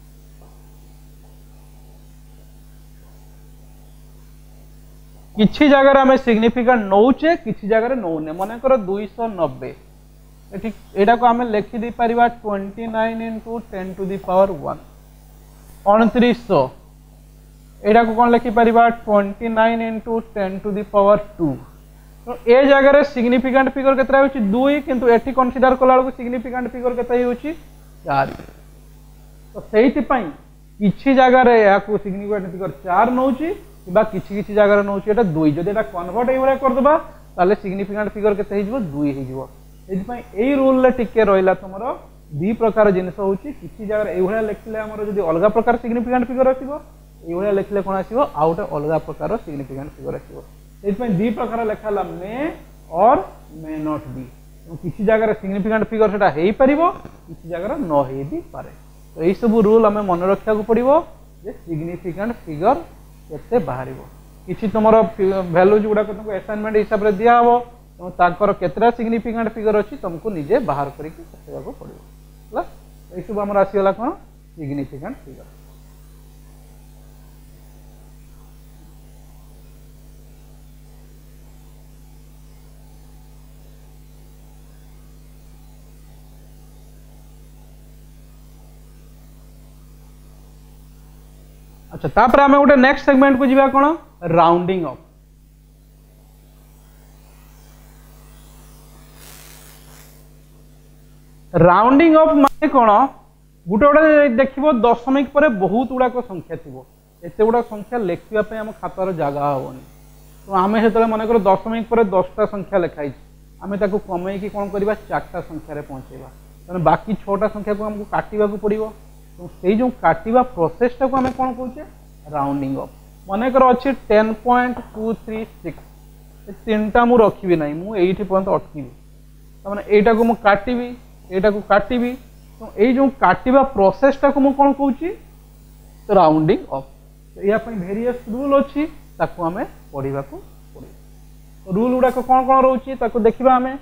किसी जगह आम सिग्निफिकेंट नौचे किसी जगह नौने मनकर दुई सौ नब्बे यहाँ को आम लिखिदी पार twenty nine into ten to the power one उनतीस सौ यहाँ को कौन लिखिपार twenty nine into ten to the power two तो ये जगह सिग्निफिकेंट फिगर केतरा होची दुई किंतु एठी कंसीडर कला बेलू सिग्निफिकेंट फिगर केते होची चार तो सेहिति पई किछि जगह या को सिग्निफिकेंट फिगर चार नौची किबा किछि किछि जगह नौची एटा दुई जदि एटा कन्वर्ट एई भले कर देबा ताले सिग्निफिकेंट फिगर केते हिजबो दुई हिजबो एथि पई एई रूल ले टिके रहिला तमरो दी प्रकार जिनस होची किछि जगह एई भले लिखले हमरो जदि अलगा प्रकार सिग्निफिकेंट फिगर आसीबो एई भले लिखले कोन आसीबो आउट अलगा प्रकार सिग्निफिकेंट फिगर आसीबो एथि पई दी प्रकार लेखाला मे और मे नॉट बी किसी जगह सिग्निफिकेंट फिगर सेटा हेई परिबो किसी जगह न हेई भी पारे तो एई सब रूल हमें मन रखिया को पड़िबो जे सिग्निफिकेंट फिगर केते बाहरिबो किछि तमरो वैल्यूज गुडा को तुमको असाइनमेंट हिसाब रे दिया हबो तो ताकर केतरा सिग्निफिकेंट फिगर अछि तुमको निजे बाहर करिके सेवा को पड़िबो हला एई सब हमर आसी हला कोन सिग्निफिकेंट फिगर अच्छा तापर आमे गोटे नेक्स्ट सेगमेंट को जीवा कोन राउंडिंग ऑफ राउंडिंग ऑफ माने कोन गुटे गोटे देखिबो दशमिक पर बहुत गुडा को संख्या थिबो एते गुडा संख्या लेखिबा पे हम खातार जागा होनी तो आमे हेतले माने कर दशमिक पर दसटा संख्या लेखाई आमे ताको कमई की कोन करबा चारटा संख्या रे पहुंचेबा तने बाकी छटा संख्या को हमको काटिबा को पड़िबो तो से जो काटिबा प्रोसेस टा को हमें कौन कहूचे राउंडिंग ऑफ मन कर अच्छे ten point two three six तीन टा मु रखी ना मुझे पर्यंत अटकी तमें यहीटा को मुझे काटिबी एटा को काटिबी तो ये जो काटिबा प्रोसेस टा को मु कौन कहूची राउंडिंग ऑफ तो या वेरियस रूल अच्छी ताको हमें पढ़ा को पड़े रूल गुड़ाक कौन कौन रोचे ताको देखिबा हमें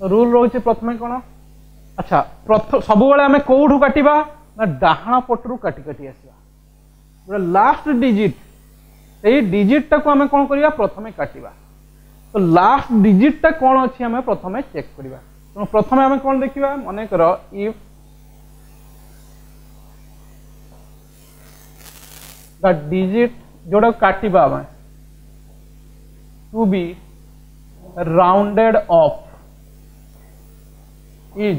तो रूल रोचे प्रथमे कौन अच्छा प्रथम सब आम कौटू काटिबा ना डाहाण पटरू काटी काटी आसवा लास्ट डिजिट से डिजिटा को आम कौन करवा प्रथमे काटिबा तो लास्ट डिजिटा कौन अच्छी आम प्रथमे चेक करवा तो प्रथमे आम कौन देखा मन कर इफ द डिजिट जोड़ा काटिबा आम to be rounded off is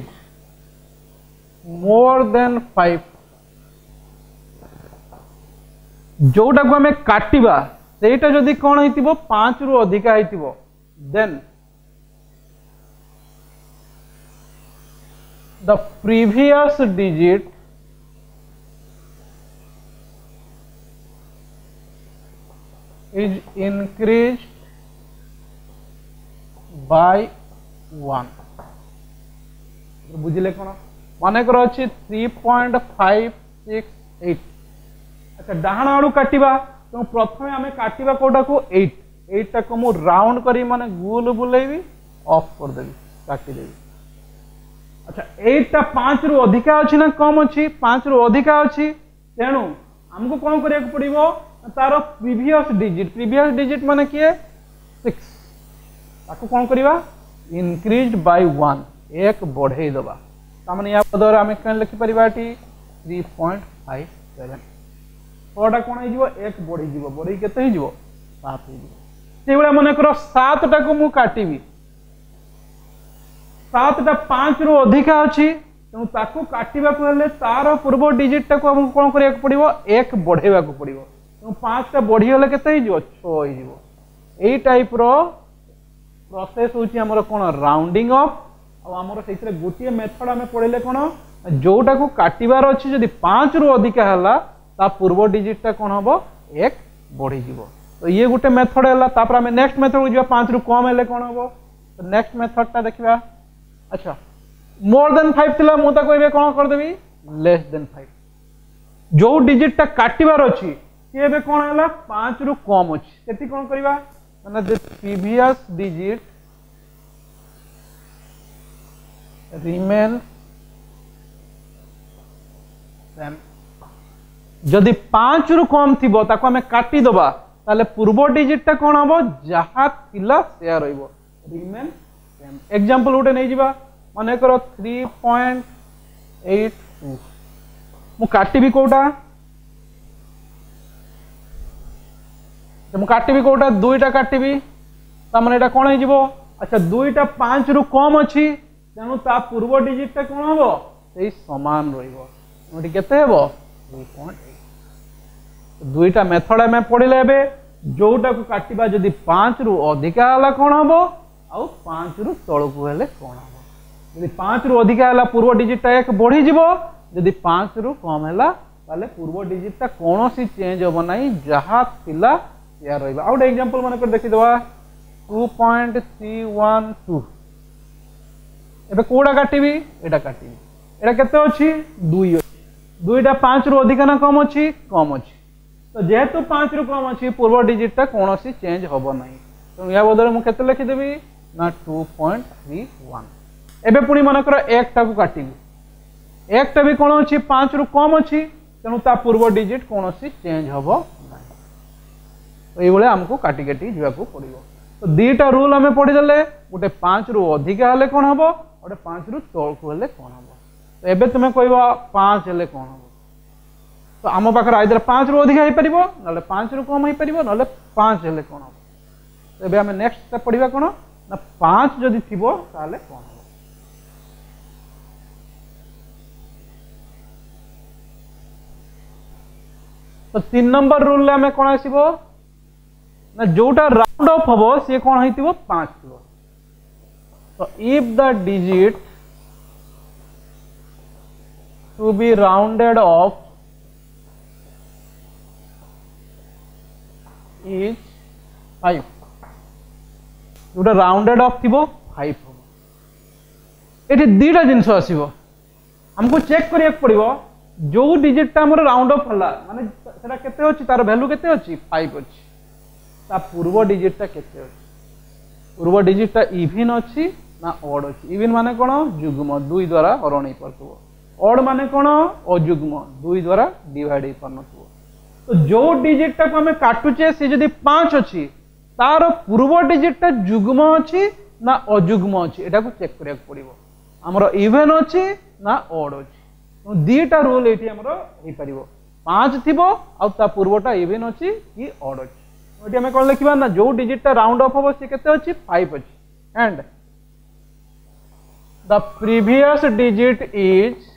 more than five जोटा को आम काटिबा सेटा जदि कौन होइतिबो पांच रु अधिका होइतिबो then the previous digit is increased by one बुझिले कौन मन कर अच्छी three point five six eight अच्छा डाहाण आड़ू काटिबा तो प्रथमे आम काटिबा कोटा को एट एट टाक मु राउंड करी माने गोल बुलेबी ऑफ कर देबी काटी देबी अच्छा एट टा पांच रु अधिका अछि ना कम अछि पांच रु अधिका अछि तेणु हमको कोन करिया को पड़िबो तार प्रीवियस डिजिट प्रीवियस डिजिट माने किए सिक्स ताको कोन करिबा इंक्रीज्ड बाय वन एक बढ़े दबा तामाने या पदर आमे कन लिखि परिबाटी थ्री पॉइंट फाइव सेवन छटा कौन हो एक बढ़ी जीव बढ़ी केते ही जीव सात ही जीव से मन कर सात टा को मु काटिबी सात टा पांच रु अधिका अछि तेणु ताको काटिबा को हेले तार पूर्व डिजिट टा को हम कोन करिया को पड़िबो एक बढ़ेबा को पड़िबो तेणु पांच टा बढ़ी हेले केते ही जीव छह ही जीव एई टाइप रो प्रोसेस होची हमर कोन राउंडिंग ऑफ आ हमर सेइतरे गोटिए मेथड हमें पढिले कोन जोटा को काटिबार अछि जदि पांच रु अधिका हला ता पूर्व डिजिटा कौन हम एक बढ़ी जीव तो ये गोटे मेथड है तापर आम नेक्स्ट मेथड को पांच रु कम है कौन हम तो नेक्स्ट मेथड टा देखा अच्छा मोर देन फाइव थिला मु ताको एबे कौन करदेबी लेस देन फाइव जो डिजिटा काटिबार अछि से एबे कौन है पांच रु कम अछि सेठी कौन करबा माने the previous digit remain same जदि पांच रु कम थी ताको हमें काटी दबा ताले पूर्व डिजिटा कौन हम जहाँ थिला से रहिबो रिमेन सेम एग्जांपल उठे नहीं जीवा माने करो थ्री पॉइंट एट टू मु काटिबी कोटा मु काटिबी कोटा दुईटा काटिबी ता माने एटा कोन हिजिबो अच्छा दुईटा पांच रु कम अछि तेनु ता पूर्व डिजिटा कोन हबो सेही समान रहिबो मोटी केते हेबो थ्री पॉइंट एट दुईटा मेथड में पढ़िले एबे जोटा को काटिबा जदि पांच रु अधिका हला कोन हबो आउ पांच रु तळ को हेले कोन हबो जदि पांच रु अधिका हला पूर्व डिजिटा एक बढ़ी जिवो जदि पांच रु कम हला ताले पूर्व डिजिटा कोनोसी चेंज होबो नाही जहा थिला या रहिबा आउट एग्जांपल माने कर देखि दवा two point three one two एबे कोडा काटिबी एटा काटिबी एटा केते अछि दुई अछि दुईटा पांच रु अधिका ना कम अछि कम अछि तो जेहेतु पांच रु कम अछि पूर्व डिजिटा कोनोसी चेंज होबो नाही तो या बदले मु केते लिखि देबी ना टू पॉइंट थ्री वन एबे पुनी मन कर एक टा को काटिबी एक टा भी कोन अछि पांच रु कम अछि तेनु ता पूर्व डिजिट कोनोसी चेंज होबो नाही तो ए बळे हमको काटी काटी जिवा को पड़िबो तो दीटा रूल हमें पढ़ी देले गोटे पांच रु अधिका हले कोन हबो गोटे पांच रु तळ को हले कोन हबो तो एबे तुमे कहबा पांच हले कोन हबो तो आम पाखर आइदर पांच रु अधिका हो पारिबो नले पांच रु कम हो पारिबो नले पांच हले कोन हबो तो एबे हमें नेक्स्ट स्टेप पढ़िबा कोन ना पांच जदि थिबो ताले कोन हबो तो तीन नंबर रूल ले हमें कोन आसीबो ना जोटा राउंड ऑफ हबो से कोन होइतिबो पांच थिबो तो if the digit to be rounded off is five जोटा राउंडेड ऑफ थिबो फाइव हबो एठी दीटा जिंस आसीबो हमको चेक करिया पड़िबो जो डिजिट हमर राउंड ऑफ हला माने सेटा केते होची तार वैल्यू केते होची फाइव होची ता पूर्व डिजिट ता केते होची पूर्व डिजिट ता इवन होची ना ऑड अच्छी। इवन माने कौन जुग्म दुई द्वारा हरण हो। ऑड माने कौन अजुग्म दुई द्वारा डिवाइड हो पार। तो जो डिजिटा को आम काटुचे सी जदि पांच अच्छी तार पूर्व डिजिटा जुग्म अच्छी ना अजुग्म अच्छी एटा को चेक करिया पड़िबो। हमर इवन अच्छी ना ऑड अच्छी दीटा रूल ये हमर हो पारिबो। पांच थिबो आ ता पूर्वटा इवन अच्छी कि ऑड अच्छी। एटी हमें कौन लिखिबा ना जो डिजिटा राउंड ऑफ होबो से केते अच्छी फाइव अच्छी and the previous digit is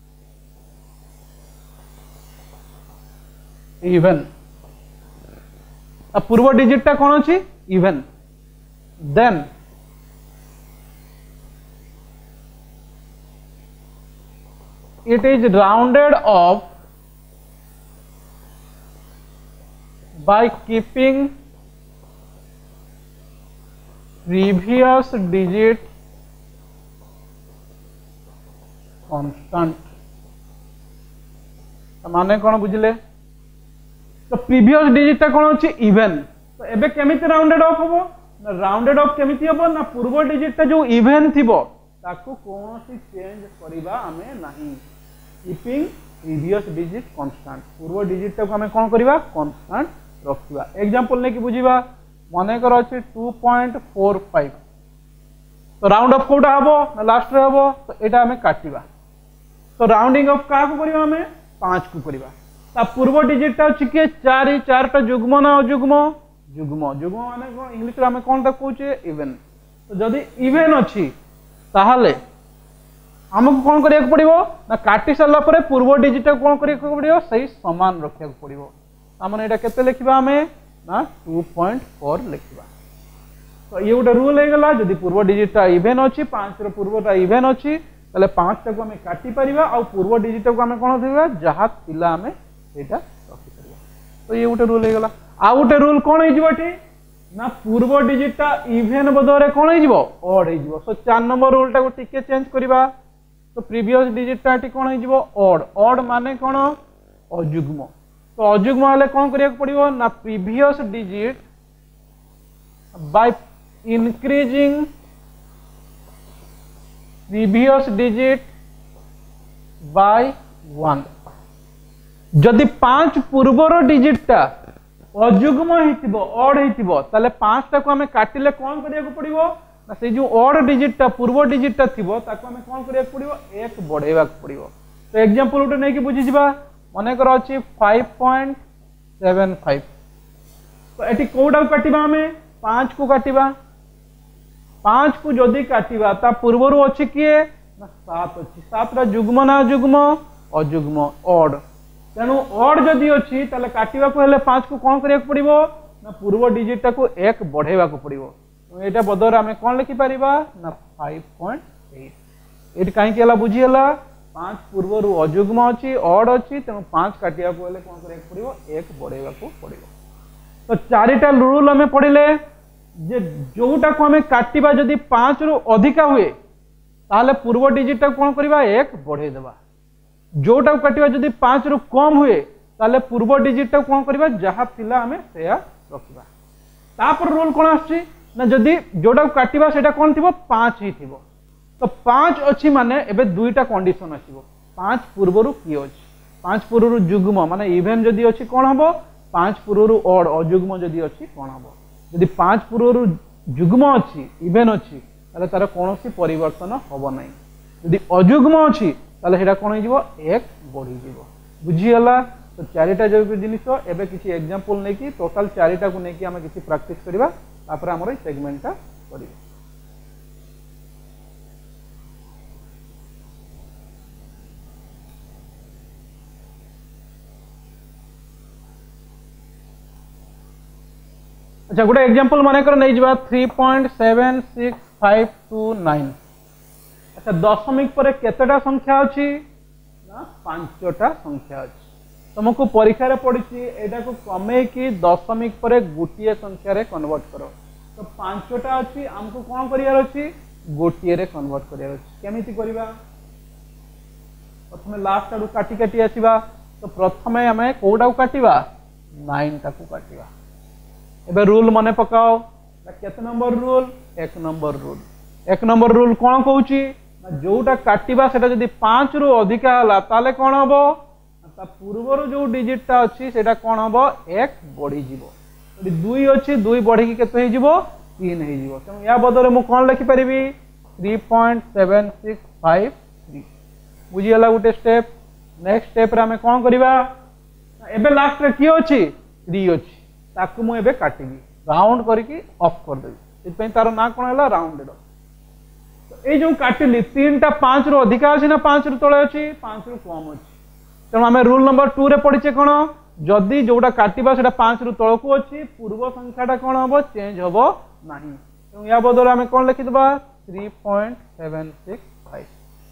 even. पूर्व डिजिटा कौन अच्छी even. Then it is rounded off by keeping previous digit constant। माने कौन बुझले तो प्रीवियस डिजिट कौन अच्छी इवन। तो एबे केमिति राउंडेड ऑफ होबो ना राउंडेड ऑफ केमिति होबो ना पूर्व डिजिट जो इवन थिबो ताकू कौन सी चेंज करिबा हमें नहीं। कीपिंग प्रीवियस डिजिट कांस्टेंट पूर्व डिजिट को हमें कौन करिबा कांस्टेंट रखिबा। एग्जांपल ने कि बुझिबा माने कर अछि टू पॉइंट फोर फाइव तो राउंड ऑफ कोडा हबो ना लास्ट रे हबो तो एटा हमें काटिबा। तो राउंडिंग ऑफ का को करिबा हमें पाँच को करिबा। ता पूर्व डिजिट अछि के चार चारटा जुग्म ना अजुग्म जुग्म जुग्म माने कोन इंग्लिश रे हमें कोन ता कहूचे इवन। तो जदी इवन अछि ताहले हमको कौन करिया पड़िबो ना काटी सारला परे पूर्व डिजिट कौन करिया पड़िबो सही समान रखिया पड़िबो। हमने एटा केते लिखिबा हमें ना टू पॉइंट फोर लिखिबा। तो ये गोटे रूल हो गला जदी पूर्व डिजिटा इवन अछि पाँच रो पूर्वटा इवन अछि तले पाँच टा को हमें काटी परिबा आ पूर्व डिजिट को हमें कोन देबा जहा थिला हमें एटा रखि परिबा। तो ये गोटे रूल हो गला। आ गोटे रूल कोन हे जिवटी ना पूर्व डिजिटा इवन बदरे कोन हे जिवो ऑड हे जिवो। सो चार नंबर रूल टा को टिके चेंज करिबा। तो प्रीवियस डिजिटा टी कोन हे जिवो ऑड। ऑड माने कोन अजुग्म। तो अजुग्म वाले कौन करिया पड़िबो ना previous digit by increasing previous digit by one. जदि पांच पूर्वर डिजिटा अजुग्म हिथिबो ऑड हिथिबो ताले पांच टा को हमें काटिले कौन करिया पड़िबो ना से जो ऑड डिजिटा पूर्व डिजिटा थिबो ताको हमें कौन करिया पड़िबो एक बढ़ेबा पड़िबो। तो एग्जांपल उठे नै कि बुझि जिबा मने कर अछि फाइव पॉइंट सेवन फाइव। तो एटी कोडा काटिबा हमें पाँच को काटिबा। पाँच को जदि काटिबा ता पूर्वरु अछि किए ना सात अछि। सात रा जुग्म ना जुग्म अजुग्म ऑड। तेनु ऑड जदि अछि ताले काटिबा को हेले पाँच को कोन करिया पड़िबो ना पूर्व डिजिटा को एक बढ़ेबा को पड़िबो। तो एटा बदर हमें कोन लिखि परिबा ना फाइव पॉइंट एट। एटी काहे केला बुझी हला पाँच पूर्वर अजुग्म अच्छी ऑड अच्छी तेणु पाँच काटिया को हेले कोन करिया पड़िबो एक बढ़ेबा को पड़िबो। तो चारिटा रूल हमें पढ़िले जे जोटा को हमें काटिबा जदि पाँच रु अधिका हुए ताले पूर्व डिजिट कोन करिबा एक बढ़े देबा। जोटा को काटिबा जदि पाँच रु कम हुए ताले पूर्व डिजिट कोन करिबा जहा थिला हमें सेया रखिबा। तापर रूल कोन आछि ना जदि जोटा को काटिबा सेटा कोन थिबो पाँच ही थिबो। तो पाँच अच्छी माने एबे दुईटा कंडीशन आसीबो। पाँच पूर्वरु की अछि पाँच पूर्वरु जुग्म माने इवन जदि अछि कोन हबो पाँच पूर्वरु ऑड अजुग्म जदि अछि कोन हबो। जदि पाँच पूर्वरु जुग्म अछि इवन अछि ताले तार कोनोसी परिवर्तन हबो नै। जदि अजुग्म अछि ताले हेडा कोन हिजबो एक बढ़ी जिवो। बुझी हला। तो चारिटा जो जिनिस एबे किछि एग्जांपल नै कि टोटल चारिटा को नै कि हम किछि प्रैक्टिस करिबा तापर हमर सेगमेंटटा करिबा। अच्छा गोटे एग्जांपल माने कर नै जिबा three point seven six five two nine. अच्छा दशमिक पर केतेटा संख्या अछि ना पांचटा संख्या अछि। तुमको परीक्षा रे पड़िछि एटा को कमे कि दशमिक पर गोटिए संख्या रे कन्वर्ट करो। तो पांचटा अछि हमको कोन करियार अछि गोटिए रे कन्वर्ट करियार अछि। केमिति करिबा प्रथमे लास्ट आडू काटी काटी आसीबा। तो प्रथमे हमें कोडा काटिबा नाइन टा को काटिबा। एबे रूल मने पकाओ केते नंबर रूल एक नंबर रूल। एक नंबर रूल कौन कहूँ जोटा काटिबा सेटा जदि पाँच रु अधिका हला ताले कौन हम ता पूर्वर जो डिजिटटा अच्छी सेटा कौन हम एक बढ़ी जीवो यदि दुई अच्छी दुई बढ़ी की केते जीवो तीन हो जीवो तेणु या बदले मु कौन लिखि परिबी three point seven six five three बुझीगला गोटे स्टेप नेक्स्ट स्टेप रे हमें कौन करिबा एबे लास्ट रे की अछि थ्री अछि ताकू मु एबे काटिबी राउंड करके ऑफ कर देबी इतपई तार ना कोन हला राउंडेड तो ए जो काटिली तीन टा पाँच रु अधिका अछि ना पाँच रु तळे अछि पाँच रु कम अछि तेणु आम रूल नंबर टू रे पढ़ीचे कौन जदि जोटा काटिबा सेटा पाँच रु तळकू अछि पूर्व संख्याटा कौन हम चेंज हम ना तेणु या बदले आम कौन लिखिदबा three point seven six five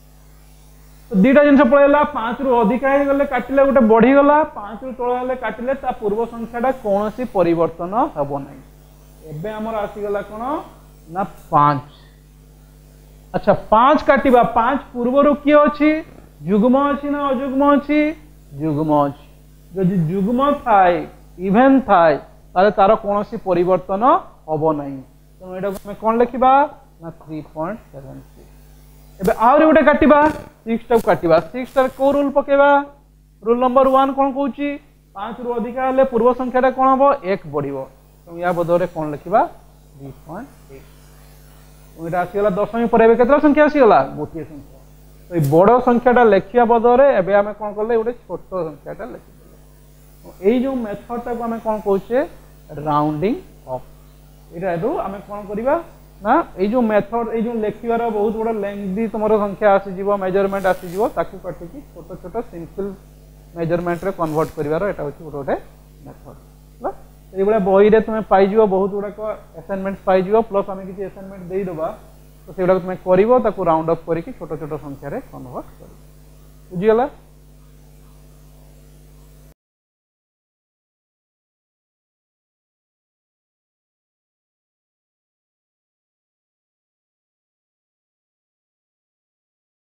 तो दीटा जिनस पळेला पाँच रु अधिका हे गले काटिले गोटे बढ़ी गला पाँच रु तळ हेले काटिले ता पूर्व संख्याटा कोनोसी परिवर्तन हबो नै एबे हमर आसी गला कोन ना पाँच अच्छा पाँच काटिबा पाँच पूर्वरु की अछि जुग्म अछि ना अजुग्म अछि जुग्म अछि जदि जुग्म थाए इवेन थाए ताले तार कोनोसी परिवर्तन हबो नै तो एटा हम कोन लिखिबा ना थ्री पॉइंट सेवन सिक्स एबे आउरी गोटे काटिबा सिक्स टा काटिबा सिक्स टा को रूल पकेबा रूल नंबर वन कोन कहूची पाँच रु अधिका हले पूर्व संख्याटा कोन हबो एक बढ़िबो तो या बदले कोन लिखिबा थ्री पॉइंट एट एटा आसी गला दशमी पर एबे केतरा संख्या आसी गला गोटिए संख्या तो बड़ संख्याटा लिखिया बदले एबे आमे कोन करले गोटे छोट संख्याटा लिखि एई जो मेथडटा को आमे कोन कहूचे राउंडिंग ऑफ एटा एदो आमे कोन करिबा ना एई जो मेथड एई जो लिखिबार बहुत बड़ लेंथी तमरो संख्या आसी जीवो मेजरमेंट आसी जीवो ताकू काटि कि छोट छोट सिंपल मेजरमेंट रे कन्वर्ट करिवार एटा होची गोटे मेथड बस एई बळे बही रे तुमे पाई जीवो बहुत गुडा को असाइनमेंट पाई जीवो प्लस आमे किछि असाइनमेंट देई दबा तो सेगुडा तुम कर राउंड अफ करके छोट छोट संख्यार कन्वर्ट कर बुझीगला।